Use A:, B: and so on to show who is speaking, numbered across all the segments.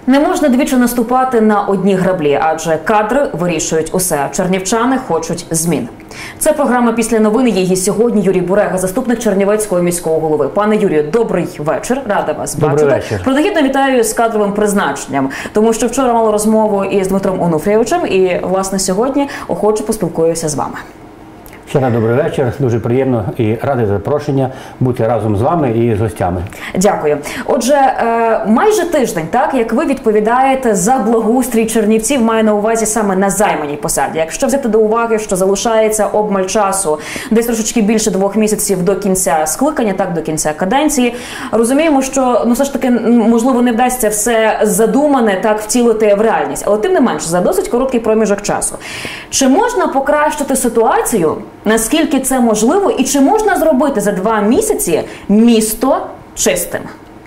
A: Не можна двічі наступати на одні граблі, адже кадри вирішують усе. Чернівчани хочуть змін. Це програма «Після новин». Її сьогодні Юрій Бурега, заступник Чернівецького міського голови. Пане Юрію, добрий вечір. Рада вас бачити.
B: Добрий вечір.
A: Принагідно вітаю з кадровим призначенням, тому що вчора мала розмову із Дмитром Онуфрійовичем і, власне, сьогодні охоче поспілкуюся з вами.
B: Ще раз добрий вечір. Дуже приємно і радий запрошення бути разом з вами і з гостями.
A: Дякую. Отже, майже тиждень, так, як ви відповідаєте за благоустрій Чернівців, маю на увазі саме на займаній посаді. Якщо взяти до уваги, що залишається обмаль часу, десь трошечки більше 2 місяців до кінця скликання, так, до кінця каденції, розуміємо, що, все ж таки, можливо, не вдасться все задумане так втілити в реальність. Але тим не менше, за досить короткий проміжок часу. Чи можна покращити ситуацію, наскільки це можливо, і чи можна зробити за 2 місяці місто чистим?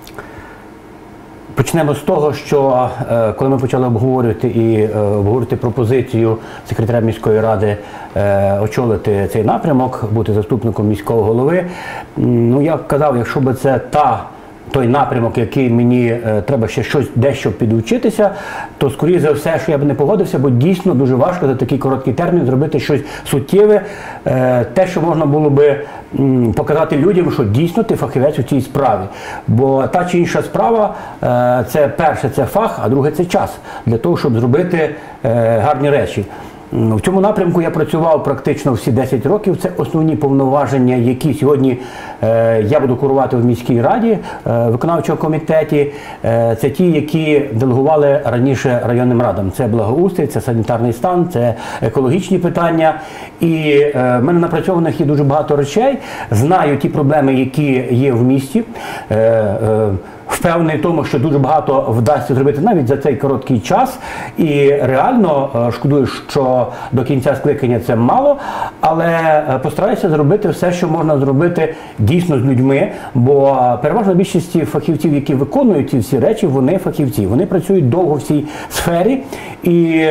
B: Почнемо з того, що коли ми почали обговорювати пропозицію секретаря міської ради очолити цей напрямок, бути заступником міського голови, я казав, якщо б це той напрямок, який мені треба ще дещо підучитися, то, скоріше за все, що я б не погодився, бо дійсно дуже важко за такий короткий термін зробити щось суттєве, те, що можна було би показати людям, що дійсно ти фахівець у цій справі. Бо та чи інша справа, це перше, це фах, а друге, це час для того, щоб зробити гарні речі. В цьому напрямку я працював практично всі 10 років. Це основні повноваження, які сьогодні я буду курувати в міській раді, виконавчому комітеті. Це ті, які делегували раніше районним радам. Це благоустрій, це санітарний стан, це екологічні питання. І в мене напрацьованих є дуже багато речей. Знаю ті проблеми, які є в місті. Впевнений в тому, що дуже багато вдасться зробити навіть за цей короткий час. І реально шкодую, що до кінця скликання це мало, але постараюся зробити все, що можна зробити дійсно з людьми, бо переважно більшість фахівців, які виконують ці всі речі, вони фахівці. Вони працюють довго в цій сфері і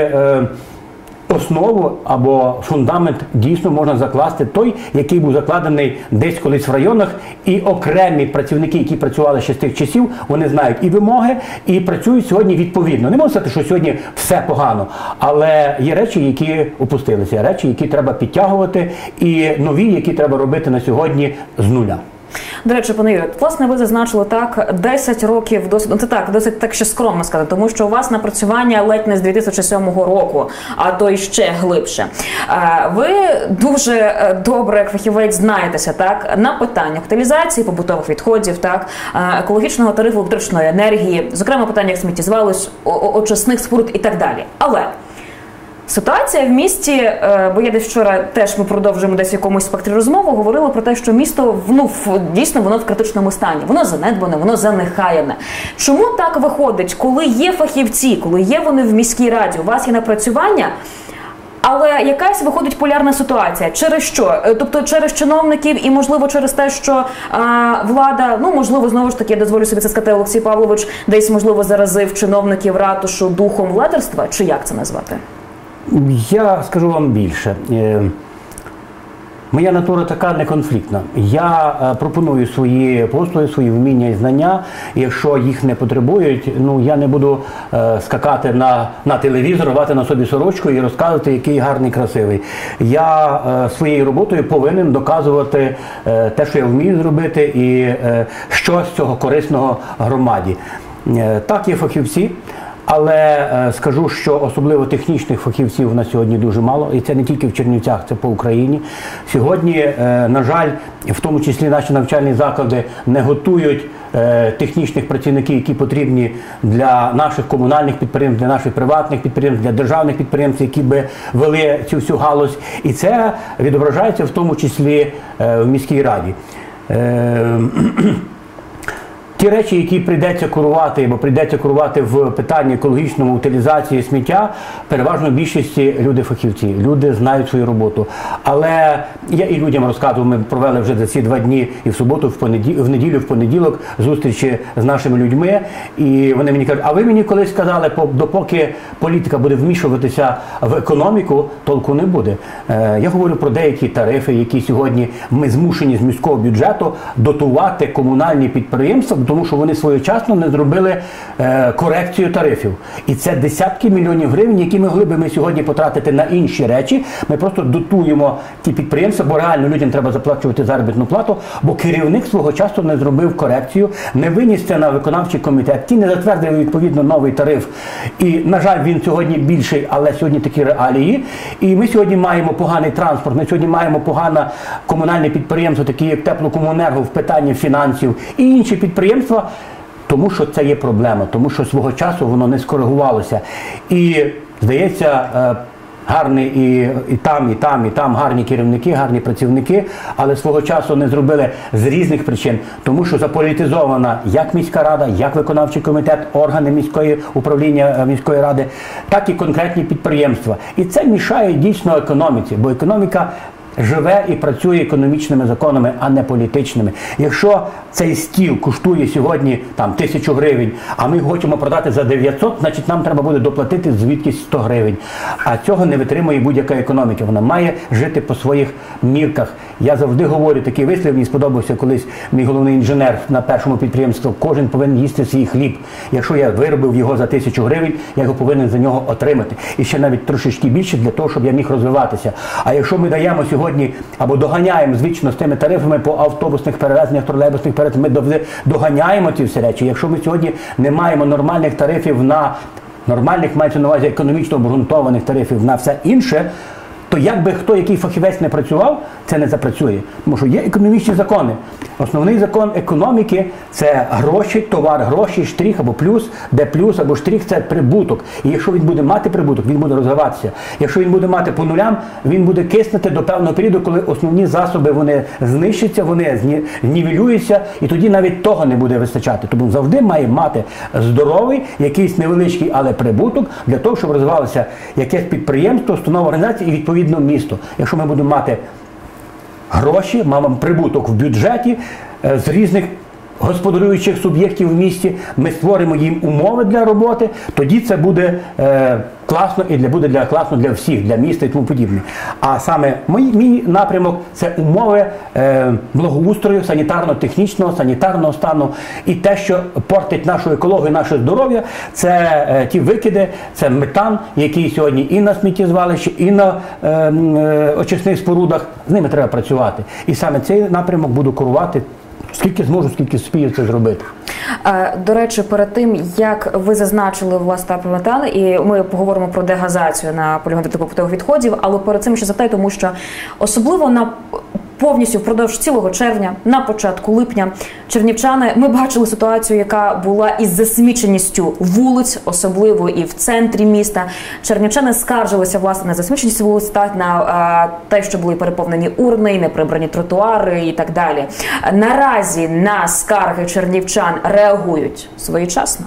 B: основу або фундамент дійсно можна закласти той, який був закладений десь колись в районах, і окремі працівники, які працювали ще з тих часів, вони знають і вимоги, і працюють сьогодні відповідно. Не можу сказати, що сьогодні все погано, але є речі, які опустилися, речі, які треба підтягувати, і нові, які треба робити на сьогодні з нуля.
A: До речі, пане Юрію, власне, ви зазначили 10 років досвіду. Це досить так ще скромно сказати, тому що у вас напрацювання ледь не з 2007 року, а то й ще глибше. Ви дуже добре, як фахівець, знаєтеся, так, на питаннях утилізації побутових відходів, так, екологічного тарифу електричної енергії, зокрема питаннях сміттєзвалищ, очисних споруд і так далі. Але ситуація в місті, бо я десь вчора теж ми продовжуємо десь в якомусь спектрі розмови, говорили про те, що місто, дійсно, воно в критичному стані. Воно занедбане, воно занехаяне. Чому так виходить, коли є фахівці, коли є вони в міській раді, у вас є напрацювання, але якась виходить полярна ситуація? Через що? Тобто через чиновників і, можливо, через те, що влада, можливо, знову ж таки, я дозволю собі це сказати, Олексій Павлович, десь, можливо, заразив чиновників ратушу духом владарства? Чи як це назвати?
B: Я скажу вам більше. Моя натура така неконфліктна. Я пропоную свої послуги, свої вміння і знання. І якщо їх не потребують, я не буду скакати на телевізор, рвати на собі сорочку і розказувати, який гарний, красивий. Я своєю роботою повинен доказувати те, що я вмію зробити, і що з цього корисного громаді. Так, є фахівці. Але скажу, що особливо технічних фахівців на сьогодні дуже мало, і це не тільки в Чернівцях, це по Україні. Сьогодні, на жаль, в тому числі наші навчальні заклади не готують технічних працівників, які потрібні для наших комунальних підприємств, для наших приватних підприємств, для державних підприємств, які би вели цю всю галузь. І це відображається в тому числі в міській раді. Ті речі, які прийдеться курувати, або прийдеться курувати в питанні екологічної утилізації сміття, переважно в більшості люди фахівці, люди знають свою роботу. Але я і людям розказував, ми провели вже за ці 2 дні і в суботу, в неділю, в понеділок зустрічі з нашими людьми, і вони мені кажуть, а ви мені колись сказали, допоки політика буде вмішуватися в економіку, толку не буде. Я говорю про деякі тарифи, які сьогодні ми змушені з міського бюджету дотувати комунальні підприємства тому що вони своєчасно не зробили корекцію тарифів. І це десятки мільйонів гривень, які могли би ми сьогодні потратити на інші речі. Ми просто дотуємо ті підприємства, бо реально людям треба заплачувати заробітну плату, бо керівник свого часу не зробив корекцію, не виніс це на виконавчий комітет, ті не затвердили відповідно новий тариф. І, на жаль, він сьогодні більший, але сьогодні такі реалії. І ми сьогодні маємо поганий транспорт, ми сьогодні маємо погане комунальне підприємство, такі як Теплокомуненерго в питанні фінансів і інші підприємства, тому що це є проблема, тому що свого часу воно не скоригувалося. І, здається, гарні і там гарні керівники, гарні працівники, але свого часу не зробили з різних причин, тому що заполітизована як міська рада, як виконавчий комітет, органи міської управління міської ради, так і конкретні підприємства. І це мішає дійсно економіці, бо економіка живе і працює економічними законами, а не політичними. Якщо цей стіл коштує сьогодні там 1000 гривень, а ми хочемо продати за 900, значить нам треба буде доплатити звідкись 100 гривень. А цього не витримує будь-яка економіка. Вона має жити по своїх мірках. Я завжди говорю, такий вислів, мені сподобався колись мій головний інженер на першому підприємстві, кожен повинен їсти свій хліб. Якщо я виробив його за 1000 гривень, я його повинен за нього отримати. І ще навіть трошечки більше для того, щоб я міг розвиватися. А якщо ми даємо сьогодні або доганяємо звично з тими тарифами по автобусних перевезеннях, тролейбусних перевезеннях, ми доганяємо ці всі речі. Якщо ми сьогодні не маємо нормальних тарифів на нормальних, мається на увазі економічно обґрунтованих тарифів на все інше, то як би хто, який фахівець не працював, це не запрацює. Тому що є економічні закони. Основний закон економіки – це гроші, товар, гроші, штрих або плюс, де плюс або штрих – це прибуток. І якщо він буде мати прибуток, він буде розвиватися. Якщо він буде мати по нулям, він буде киснути до певного періоду, коли основні засоби вони знищаться, вони знівелюються, і тоді навіть того не буде вистачати. Тому завжди має мати здоровий, якийсь невеличкий, але прибуток для того, щоб розвивалося якесь підприємство, установа, організація і відповідно місто. Якщо ми будемо мати гроші, маємо прибуток в бюджеті з різних господарюючих суб'єктів в місті, ми створимо їм умови для роботи, тоді це буде класно і буде класно для всіх, для міста і тому подібне. А саме мій напрямок – це умови благоустрою, санітарно-технічного, санітарного стану. І те, що портить нашу екологію, наше здоров'я, це ті викиди, це метан, який сьогодні і на сміттєзвалищі, і на очисних спорудах. З ними треба працювати. І саме цей напрямок буду керувати. Скільки зможу, скільки спію це зробити.
A: До речі, перед тим, як ви зазначили, власне, метал, і ми поговоримо про дегазацію на полігоні побутових відходів, але перед цим ще запитаю, тому що особливо повністю впродовж цілого червня, на початку липня, чернівчани, ми бачили ситуацію, яка була із засміченістю вулиць, особливо і в центрі міста. Чернівчани скаржилися, власне, на засміченість вулиць, на те, що були переповнені урни, неприбрані тротуари і так далі. Наразі на скарги чернівчан реагують своєчасно?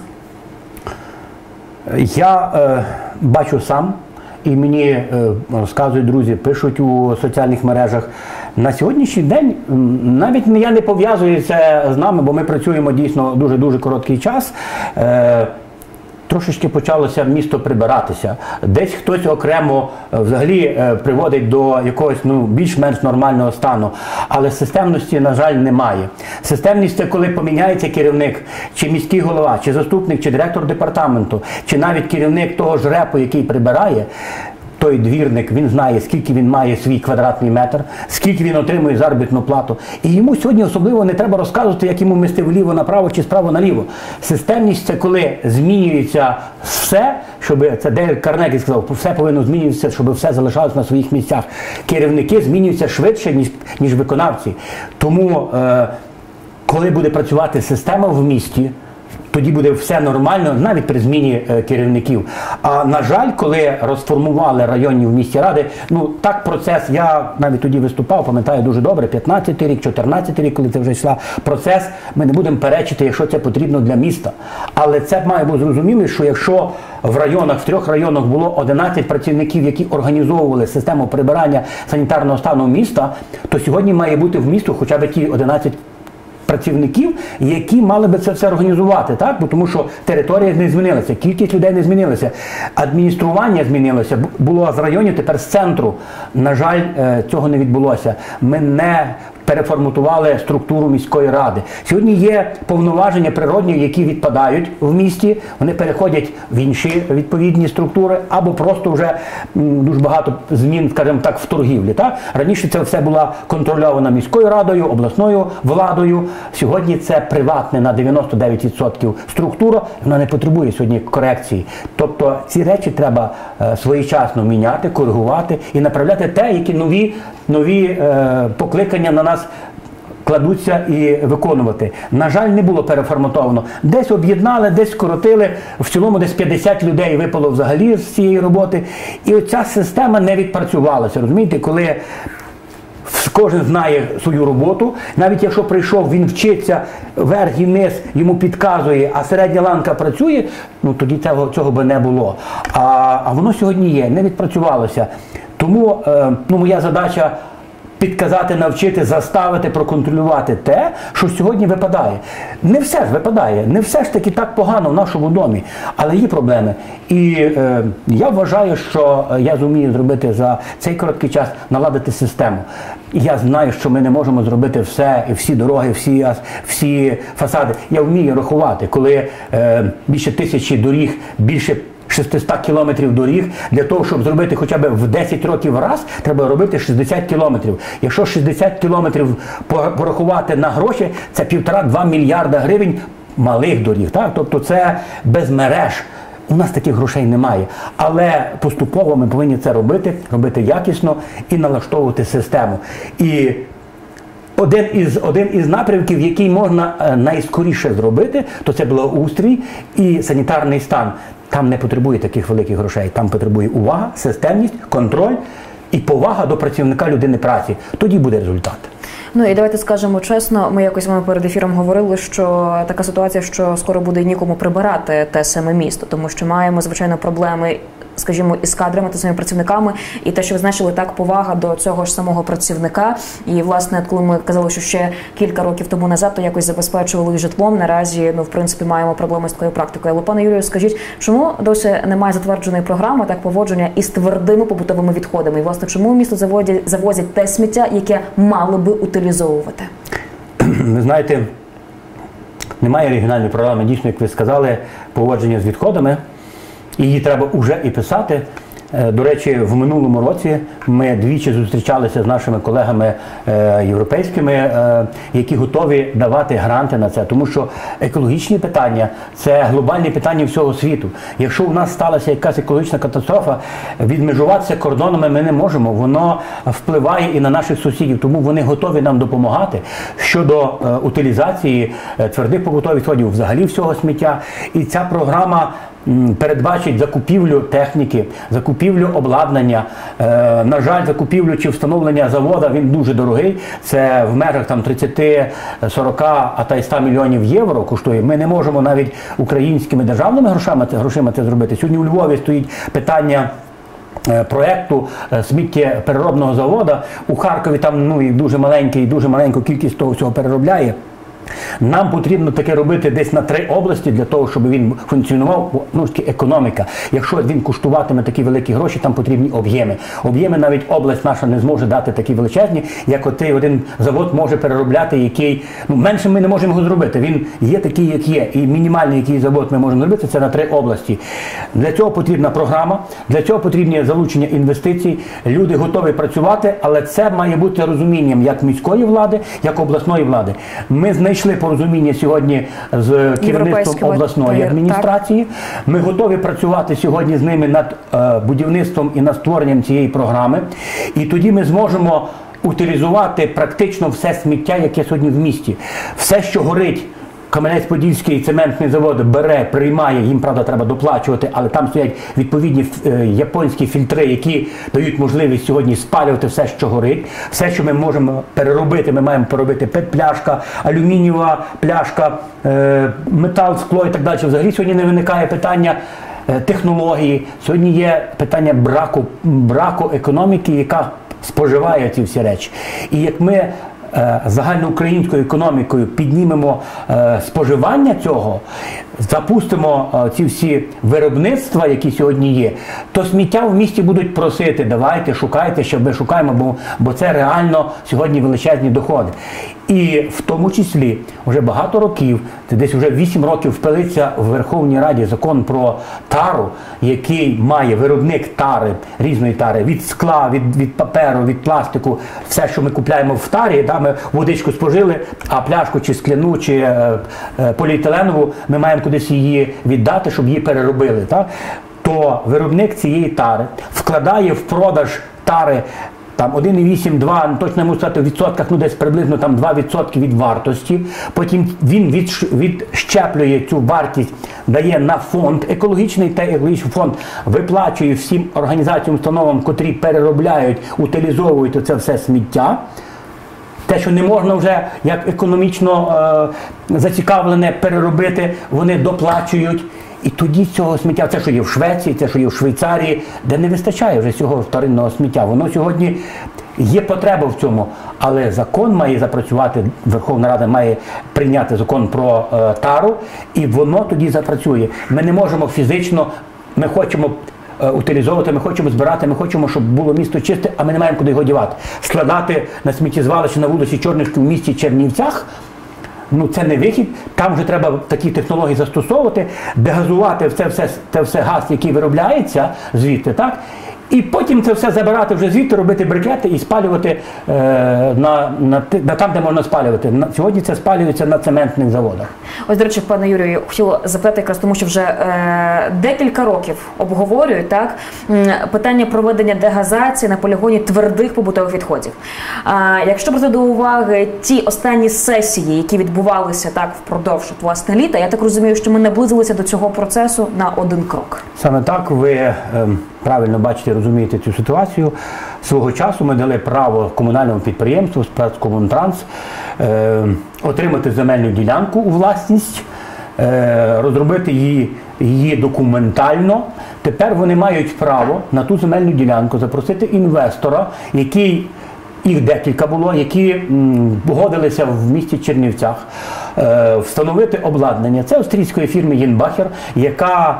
B: Я бачу сам, і мені розказують друзі, пишуть у соціальних мережах. На сьогоднішній день навіть я не пов'язую це з нами, бо ми працюємо дійсно дуже-дуже короткий час. Трошечки почалося місто прибиратися. Десь хтось окремо взагалі приводить до якогось більш-менш нормального стану. Але системності, на жаль, немає. Системність – це коли поміняється керівник, чи міський голова, чи заступник, чи директор департаменту, чи навіть керівник того ж РЕПу, який прибирає. Той двірник, він знає, скільки він має свій квадратний метр, скільки він отримує заробітну плату. І йому сьогодні особливо не треба розказувати, як йому мести вліво направо чи справа наліво. Системність – це коли змінюється все, щоб, це Дейл Карнегі сказав, все повинно змінюватися, щоб все залишалося на своїх місцях. Керівники змінюються швидше, ніж виконавці. Тому, коли буде працювати система в місті, тоді буде все нормально, навіть при зміні керівників. А на жаль, коли розформували районні в місті ради, так процес, я навіть тоді виступав, пам'ятаю дуже добре, 15-й рік, 14-й рік, коли це вже йшла процес, ми не будемо перечити, якщо це потрібно для міста. Але це має бути зрозуміло, що якщо в районах, в 3 районах було 11 працівників, які організовували систему прибирання санітарного стану міста, то сьогодні має бути в місту хоча б ті 11 працівників, які мали би це все організувати, так? Бо тому що територія не змінилася, кількість людей не змінилася, адміністрування змінилося, було з районів, тепер з центру. На жаль, цього не відбулося. Ми не переформатували структуру міської ради. Сьогодні є повноваження природні, які відпадають в місті, вони переходять в інші відповідні структури, або просто вже дуже багато змін, скажімо так, в торгівлі. Так? Раніше це все була контрольована міською радою, обласною владою. Сьогодні це приватне на 99% структура, вона не потребує сьогодні корекції. Тобто ці речі треба своєчасно міняти, коригувати і направляти те, які нові покликання на нас кладуться і виконувати. На жаль, не було переформатовано. Десь об'єднали, десь скоротили, в цілому десь 50 людей випало взагалі з цієї роботи. І оця система не відпрацювалася. Розумієте, коли кожен знає свою роботу, навіть якщо прийшов, він вчиться, верх і низ йому підказує, а середня ланка працює, ну тоді цього би не було. А воно сьогодні є, не відпрацювалося. Тому моя задача підказати, навчити, заставити, проконтролювати те, що сьогодні випадає. Не все ж випадає, не все ж таки так погано в нашому домі, але є проблеми. І я вважаю, що я зумію зробити за цей короткий час, наладити систему. І я знаю, що ми не можемо зробити все, і всі дороги, всі фасади. Я вмію рахувати, коли більше 1000 доріг, більше 600 кілометрів доріг, для того, щоб зробити хоча б в 10 років раз, треба робити 60 кілометрів. Якщо 60 кілометрів порахувати на гроші, це 1,5-2 мільярда гривень малих доріг. Так? Тобто це без мереж. У нас таких грошей немає. Але поступово ми повинні це робити якісно і налаштовувати систему. І один із напрямків, який можна найскоріше зробити, то це благоустрій і санітарний стан. Там не потребує таких великих грошей. Там потребує увага, системність, контроль і повага до працівника людини праці. Тоді буде результат.
A: Ну і давайте скажемо чесно, ми якось з вами перед ефіром говорили, що така ситуація, що скоро буде нікому прибирати те саме місто, тому що маємо, звичайно, проблеми, скажімо, із кадрами та своїми працівниками, і те, що ви значили, так, повага до цього ж самого працівника. І, власне, коли ми казали, що ще кілька років тому назад, то якось забезпечували житлом, наразі, в принципі, маємо проблеми з такою практикою. Але, пане Юрію, скажіть, чому досі немає затвердженої програми так поводження із твердими побутовими відходами? І, власне, чому в місто завозять те сміття, яке мали би утилізовувати?
B: Ви знаєте, немає регіональної програми, дійсно, як ви сказали, поводження з відходами. Її треба вже і писати. До речі, в минулому році ми двічі зустрічалися з нашими колегами європейськими, які готові давати гранти на це. Тому що екологічні питання – це глобальні питання всього світу. Якщо у нас сталася якась екологічна катастрофа, відмежуватися кордонами ми не можемо. Воно впливає і на наших сусідів. Тому вони готові нам допомагати щодо утилізації твердих побутових відходів, взагалі всього сміття. І ця програма передбачить закупівлю техніки, закупівлю обладнання. На жаль, закупівлю чи встановлення заводу, він дуже дорогий. Це в межах 30-40, а та й 100 мільйонів євро коштує. Ми не можемо навіть українськими державними грошима це зробити. Сьогодні у Львові стоїть питання проєкту сміттєпереробного заводу. У Харкові там дуже маленьку кількість того всього переробляє. Нам потрібно таке робити десь на 3 області, для того, щоб він функціонував, економіка. Якщо він коштуватиме такі великі гроші, там потрібні об'єми. Об'єми навіть область наша не зможе дати такі величезні, як отей один завод може переробляти, який, менше ми не можемо його зробити. Він є такий, як є. І мінімальний, який завод ми можемо зробити, це на 3 області. Для цього потрібна програма, для цього потрібне залучення інвестицій. Люди готові працювати, але це має бути розумінням як міської влади, як обласної влади. Ми знайшли порозуміння сьогодні з керівництвом обласної адміністрації. Ми готові працювати сьогодні з ними над будівництвом і над створенням цієї програми. І тоді ми зможемо утилізувати практично все сміття, яке сьогодні в місті. Все, що горить, Кам'янець-Подільський цементний завод бере, приймає, їм, правда, треба доплачувати, але там стоять відповідні японські фільтри, які дають можливість сьогодні спалювати все, що горить. Все, що ми можемо переробити, ми маємо переробити пет-пляшка, алюмінієва пляшка, метал, скло і так далі. Взагалі сьогодні не виникає питання технології. Сьогодні є питання браку економіки, яка споживає ці всі речі. І як ми загальноукраїнською економікою піднімемо споживання цього, запустимо ці всі виробництва, які сьогодні є, то сміття в місті будуть просити, давайте, шукайте, що ми шукаємо, бо це реально сьогодні величезні доходи. І в тому числі вже багато років, десь вже 8 років пилиться в Верховній Раді закон про тару, який має виробник тари, різної тари, від скла, від паперу, від пластику, все, що ми купляємо в тарі, да, ми водичку спожили, а пляшку чи скляну, чи поліетиленову ми маємо кудись її віддати, щоб її переробили. Так? То виробник цієї тари вкладає в продаж тари там 1,8-2, точно не можу сказати в відсотках, ну десь приблизно там 2% від вартості. Потім він відщеплює цю вартість, дає на фонд екологічний, та екологічний фонд виплачує всім організаціям, установам, котрі переробляють, утилізовують це все сміття. Те, що не можна вже як економічно зацікавлене переробити, вони доплачують. І тоді цього сміття, це, що є в Швеції, це, що є в Швейцарії, де не вистачає вже цього вторинного сміття. Воно сьогодні є потреба в цьому, але закон має запрацювати, Верховна Рада має прийняти закон про тару, і воно тоді запрацює. Ми не можемо фізично, ми хочемо утилізовувати, ми хочемо збирати, ми хочемо, щоб було місто чисте, а ми не маємо куди його дівати. Складати на сміттєзвалище на вулиці Чорнишки в місті Чернівцях, ну це не вихід, там вже треба такі технології застосовувати, дегазувати це все газ, який виробляється звідти, так? І потім це все забирати вже звідти, робити брикети і спалювати там, де можна спалювати. Сьогодні це спалюється на цементних заводах.
A: Ось, до речі, пане Юрію, хотіла запитати якраз тому, що вже декілька років обговорюють так, питання проведення дегазації на полігоні твердих побутових відходів. Якщо брати до уваги ті останні сесії, які відбувалися так впродовж власне літа, я так розумію, що ми наблизилися до цього процесу на один крок.
B: Саме так, ви правильно бачите, розумієте цю ситуацію. Свого часу ми дали право комунальному підприємству «Спецкомунтранс» отримати земельну ділянку у власність, розробити її документально. Тепер вони мають право на ту земельну ділянку запросити інвестора, який, їх декілька було, які погодилися в місті Чернівцях встановити обладнання. Це австрійської фірми «Єнбахер», яка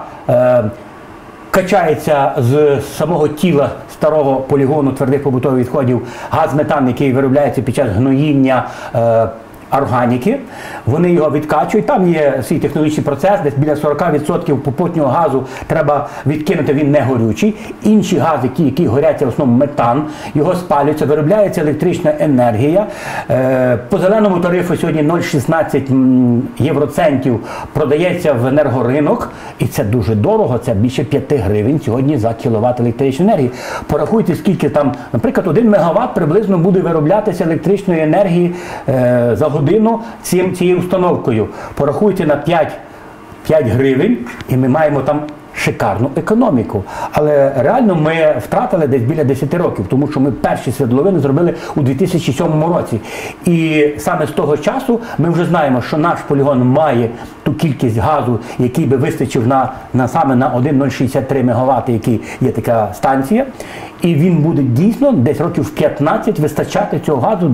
B: качається з самого тіла старого полігону твердих побутових відходів газ метан, який виробляється під час гноїння органіки. Вони його відкачують. Там є свій технологічний процес, десь біля 40% попутнього газу треба відкинути, він не горючий. Інші гази, які горять, це в основному метан, його спалюється, виробляється електрична енергія. По зеленому тарифу сьогодні 0,16 євроцентів продається в енергоринок, і це дуже дорого, це більше 5 гривень сьогодні за кіловат електричної енергії. Порахуйте, скільки там, наприклад, 1 мегаватт приблизно буде вироблятися електричної енергії за годину цією установкою. Порахуйте на 5 гривень, і ми маємо там шикарну економіку. Але реально ми втратили десь біля 10 років, тому що ми перші свердловини зробили у 2007 році. І саме з того часу ми вже знаємо, що наш полігон має ту кількість газу, який би вистачив саме на 1,063 МВт, який є така станція. І він буде дійсно десь років 15 вистачати цього газу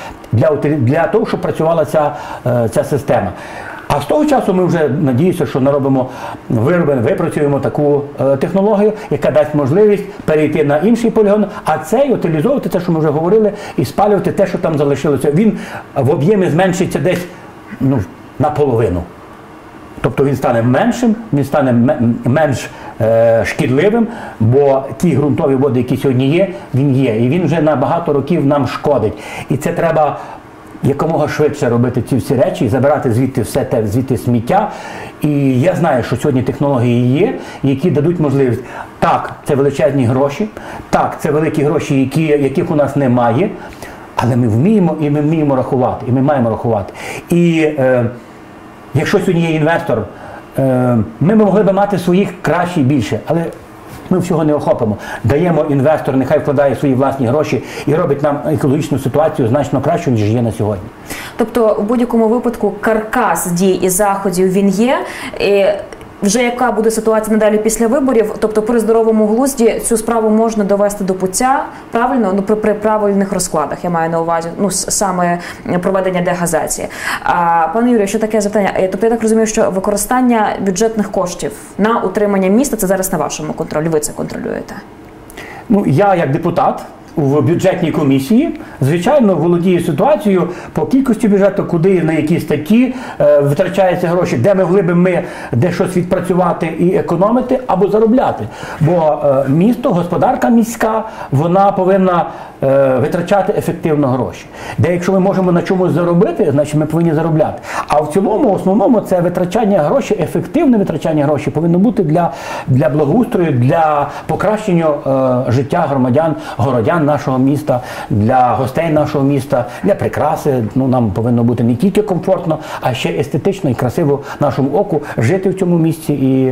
B: для того, щоб працювала ця система. А з того часу ми вже надіюся, що випрацюємо таку технологію, яка дасть можливість перейти на інший полігон, а цей утилізовувати те, що ми вже говорили, і спалювати те, що там залишилося. Він в об'ємі зменшиться десь наполовину. Тобто він стане меншим, він стане менш шкідливим, бо ті ґрунтові води, які сьогодні є, він є. І він вже на багато років нам шкодить. І це треба якомога швидше робити ці всі речі, забирати звідти сміття. І я знаю, що сьогодні технології є, які дадуть можливість. Так, це величезні гроші, так, це великі гроші, яких у нас немає, але ми вміємо рахувати, і ми маємо рахувати. І якщо сьогодні є інвестор, ми могли б мати своїх краще і більше, але ми всього не охопимо. Даємо інвестору, нехай вкладає свої власні гроші і робить нам екологічну ситуацію значно кращу, ніж є на сьогодні.
A: Тобто, в будь-якому випадку, каркас дій і заходів він є. вже яка буде ситуація надалі після виборів, тобто при здоровому глузді цю справу можна довести до пуття, правильно, ну при правильних розкладах, я маю на увазі, ну саме проведення дегазації. Пане Юрію, що таке запитання? Тобто я так розумію, що використання бюджетних коштів на утримання міста, це зараз на вашому контролі, ви це контролюєте?
B: Ну, я як депутат в бюджетній комісії, звичайно, володію ситуацією по кількості бюджету, куди, на які статті витрачаються гроші, де могли б ми де щось відпрацювати і економити або заробляти. Бо місто, господарка міська, вона повинна витрачати ефективно гроші. Де якщо ми можемо на чомусь заробити, значить ми повинні заробляти. А в цілому, основному, це витрачання грошей, ефективне витрачання грошей повинно бути для благоустрою, для покращення життя громадян, городян нашого міста, для гостей нашого міста, для прикраси. Ну, нам повинно бути не тільки комфортно, а ще естетично і красиво нашому оку жити в цьому місці і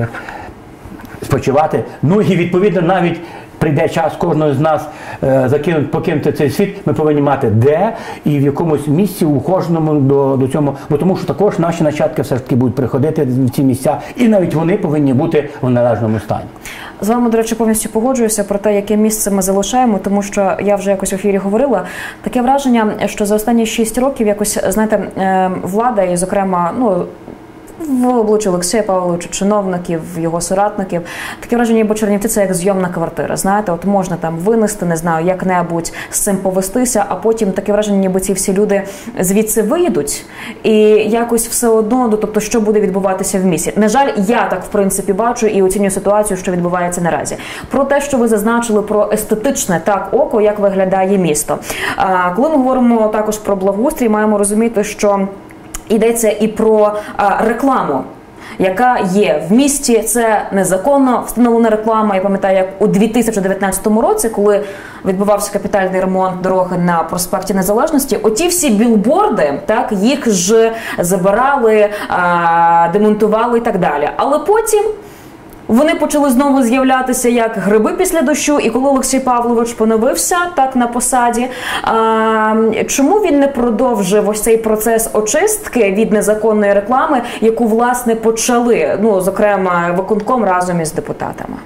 B: спочивати. Ну і відповідно навіть прийде час кожного з нас покинути цей світ, ми повинні мати де і в якомусь місці у кожному до цього, бо тому що також наші нащадки все ж таки будуть приходити в ці місця, і навіть вони повинні бути в належному стані.
A: З вами, до речі, повністю погоджуюся про те, яке місце ми залишаємо, тому що я вже якось в ефірі говорила. Таке враження, що за останні 6 років якось, знаєте, влада і, зокрема, ну, в обличчя Олексія Павловича, чиновників, його соратників. Таке враження, бо Чернівці – це як зйомна квартира. Знаєте, от можна там винести, не знаю, як-небудь з цим повестися, а потім таке враження, ніби ці всі люди звідси виїдуть і якось все одно, тобто, що буде відбуватися в місті. На жаль, я так, в принципі, бачу і оцінюю ситуацію, що відбувається наразі. Про те, що ви зазначили про естетичне так око, як виглядає місто. Коли ми говоримо також про благоустрій, маємо розуміти, що йдеться і про рекламу, яка є в місті. Це незаконно встановлена реклама. Я пам'ятаю, як у 2019 році, коли відбувався капітальний ремонт дороги на проспекті Незалежності, оті всі білборди, так, їх ж забирали, демонтували і так далі. Але потім вони почали знову з'являтися як гриби після дощу, і коли Олексій Павлович поновився так на посаді, чому він не продовжив ось цей процес очистки від незаконної реклами, яку, власне, почали, ну, зокрема, виконком разом із депутатами?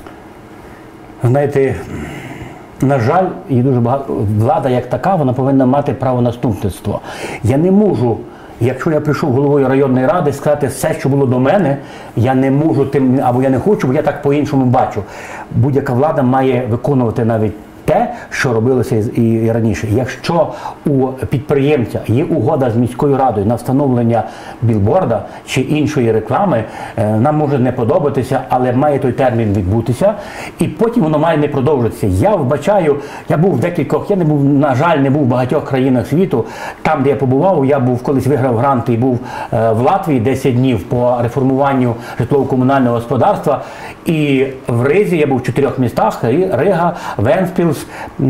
B: Знаєте, на жаль, і дуже багато, влада як така, вона повинна мати правонаступництво. Я не можу, якщо я прийшов головою районної ради, сказати все, що було до мене, я не можу тим, або я не хочу, бо я так по-іншому бачу. Будь-яка влада має виконувати навіть те, що робилося і раніше. Якщо у підприємця є угода з міською радою на встановлення білборда чи іншої реклами, нам може не подобатися, але має той термін відбутися, і потім воно має не продовжитися. Я вбачаю, я був в декількох, я не був, на жаль, не був в багатьох країнах світу. Там, де я побував, я був, колись виграв грант і був в Латвії 10 днів по реформуванню житлово-комунального господарства. І в Ризі я був в 4 містах: Рига, Вентспілс,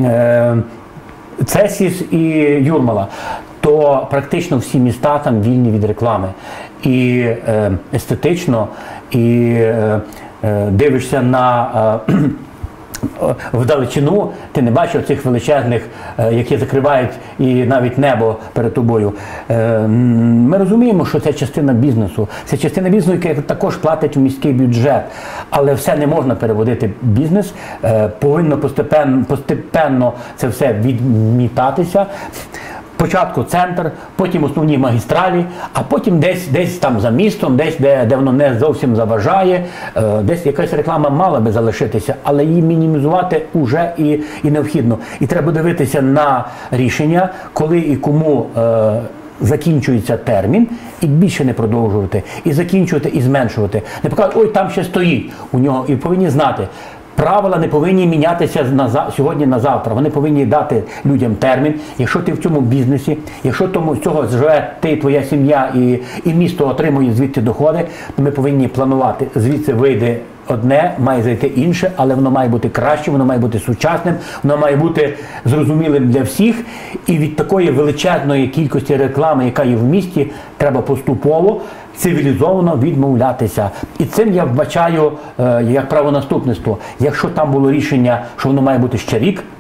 B: Цесіс і Юрмала. То практично всі міста там вільні від реклами. І естетично, і дивишся на вдалечину, ти не бачиш цих величезних, які закривають і навіть небо перед тобою. Ми розуміємо, що це частина бізнесу. Це частина бізнесу, яка також платить в міський бюджет. Але все не можна переводити в бізнес. Повинно постепенно це все відмітатися. Спочатку центр, потім основні магістралі, а потім десь там за містом, десь де воно не зовсім заважає, десь якась реклама мала би залишитися, але її мінімізувати вже і необхідно. І треба дивитися на рішення, коли і кому закінчується термін, і більше не продовжувати, і закінчувати, і зменшувати. Не показувати, ой, там ще стоїть у нього, і повинні знати. Правила не повинні мінятися сьогодні на завтра. Вони повинні дати людям термін. Якщо ти в цьому бізнесі, якщо з цього живе ти, твоя сім'я і місто отримує звідти доходи, то ми повинні планувати. Звідси вийде одне, має зайти інше, але воно має бути краще, воно має бути сучасним, воно має бути зрозумілим для всіх. І від такої величезної кількості реклами, яка є в місті, треба поступово, цивілізовано відмовлятися. І цим я вбачаю як правонаступництво. Якщо там було рішення, що воно має бути ще рік,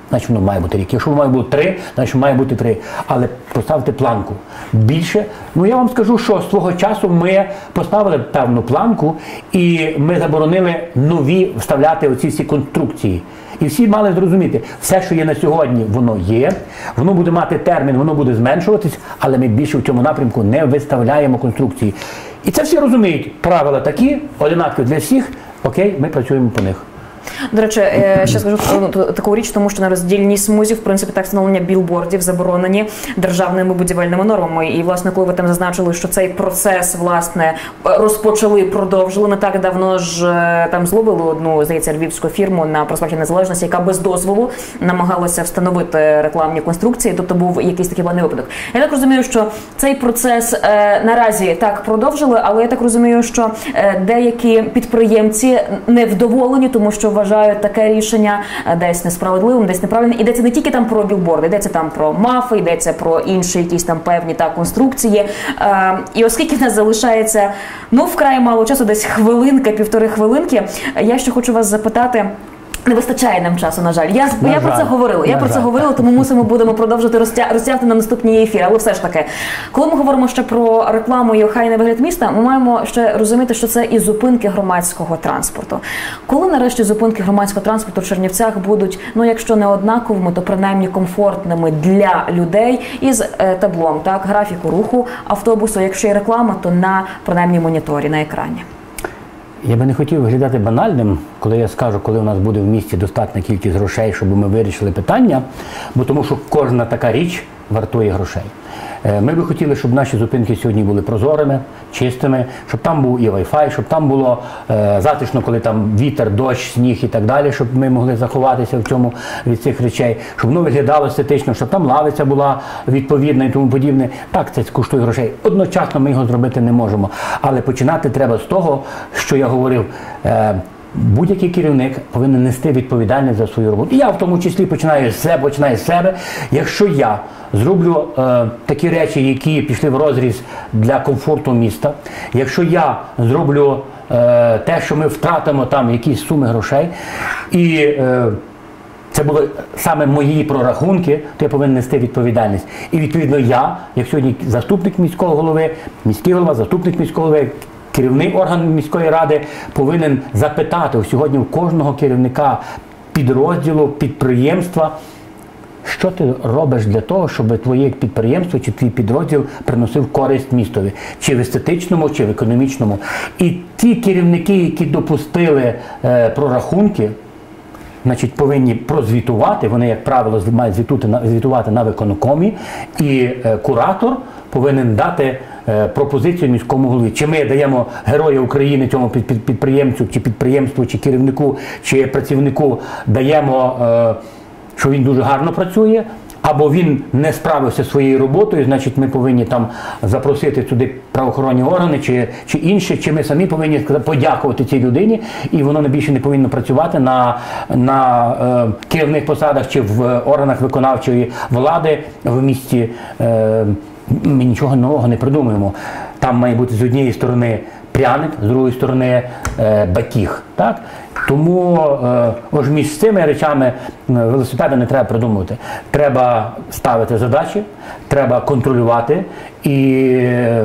B: значить воно має бути рік. Якщо воно має бути 3, значить має бути 3. Але поставте планку. Більше, ну я вам скажу, що з свого часу ми поставили певну планку і ми заборонили нові вставляти оці всі конструкції. І всі мали зрозуміти, все, що є на сьогодні, воно є, воно буде мати термін, воно буде зменшуватись, але ми більше в цьому напрямку не виставляємо конструкції. І це всі розуміють. Правила такі, одинакові для всіх, окей, ми працюємо по них.
A: До речі, ще скажу таку річ, тому що на роздільній смузі, в принципі, так встановлення білбордів заборонені державними будівельними нормами. І, власне, коли ви там зазначили, що цей процес, власне, розпочали, продовжили, не так давно ж там зловили одну, здається, львівську фірму на проспекті Незалежності, яка без дозволу намагалася встановити рекламні конструкції, тобто був якийсь такий певний випадок. Я так розумію, що цей процес наразі так продовжили, але я так розумію, що деякі підприємці невдоволені, тому що вважають таке рішення десь несправедливим, десь неправильним. Йдеться не тільки там про білборди, йдеться там про мафи, йдеться про інші якісь там певні конструкції. І оскільки в нас залишається, вкрай мало часу, десь хвилинка, півтори хвилинки, я ще хочу вас запитати. Не вистачає нам часу, на жаль. Я про це говорила. Тому будемо продовжувати розтягти на наступні ефіри. Але все ж таки, коли ми говоримо ще про рекламу і охайний вигляд міста, ми маємо ще розуміти, що це і зупинки громадського транспорту. Коли нарешті зупинки громадського транспорту в Чернівцях будуть, якщо не однаковими, то принаймні комфортними для людей із таблом, графіку руху автобусу, якщо є реклама, то на принаймні моніторі, на екрані.
B: Я би не хотів виглядати банальним, коли я скажу, коли у нас буде в місті достатня кількість грошей, щоб ми вирішили питання, бо тому що кожна така річ вартує грошей. Ми би хотіли, щоб наші зупинки сьогодні були прозорими, чистими, щоб там був і Wi-Fi, щоб там було затишно, коли там вітер, дощ, сніг і так далі, щоб ми могли заховатися в цьому від цих речей, щоб воно виглядало естетично, щоб там лавиця була відповідна і тому подібне. Так, це коштує грошей. Одночасно ми його зробити не можемо. Але починати треба з того, що я говорив, будь-який керівник повинен нести відповідальність за свою роботу. І я в тому числі починаю з себе. Якщо я зроблю такі речі, які пішли в розріз для комфорту міста, якщо я зроблю те, що ми втратимо там якісь суми грошей, і це були саме мої прорахунки, то я повинен нести відповідальність. І відповідно я, як сьогодні заступник міського голови, міський голова, заступник міського голови, керівний орган міської ради повинен запитати сьогодні у кожного керівника підрозділу, підприємства, що ти робиш для того, щоб твоє підприємство чи твій підрозділ приносив користь містові, чи в естетичному, чи в економічному. І ті керівники, які допустили прорахунки, значить, повинні прозвітувати, вони, як правило, мають звітувати на виконкомі, і куратор повинен дати пропозицію міському голові. Чи ми даємо Героя України цьому підприємцю, чи підприємству, чи керівнику, чи працівнику, даємо, що він дуже гарно працює, або він не справився зі своєю роботою, значить ми повинні там запросити туди правоохоронні органи чи інші, чи ми самі повинні подякувати цій людині, і воно більше не повинно працювати на керівних посадах чи в органах виконавчої влади в місті. Ми нічого нового не придумуємо. Там має бути з однієї сторони пряник, з другої сторони батіг. Так? Тому ось між цими речами велосипеди не треба придумувати. Треба ставити задачі, треба контролювати і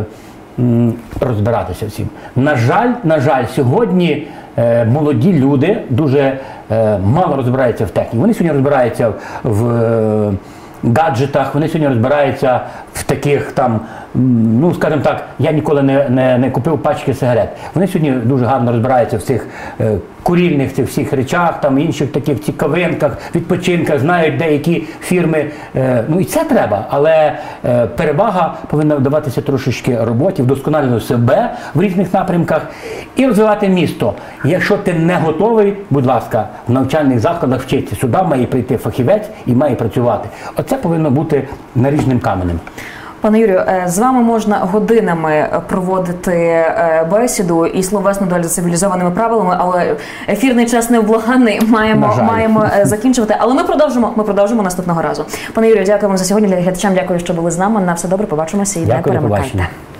B: розбиратися всім. На жаль, сьогодні молоді люди дуже мало розбираються в техніці. Вони сьогодні розбираються в гаджетах, вони сьогодні розбираються в таких там, скажімо так, я ніколи не купив пачки сигарет. Вони сьогодні дуже гарно розбираються в цих курільних цих всіх речах, там інших таких цікавинках, відпочинках, знають деякі фірми. І це треба, але перевага повинна вдаватися трошечки роботі, вдосконалювати себе в різних напрямках і розвивати місто. Якщо ти не готовий, будь ласка, в навчальних закладах вчитися. Сюди має прийти фахівець і має працювати. Оце повинно бути наріжним каменем.
A: Пане Юрію, з вами можна годинами проводити бесіду і словесну далі за цивілізованими правилами, але ефірний час невблаганний, маємо закінчувати. Але ми продовжимо наступного разу. Пане Юрію, дякую вам за сьогодні. Глядачам дякую, що були з нами. На все добре, побачимося і не перемикайте.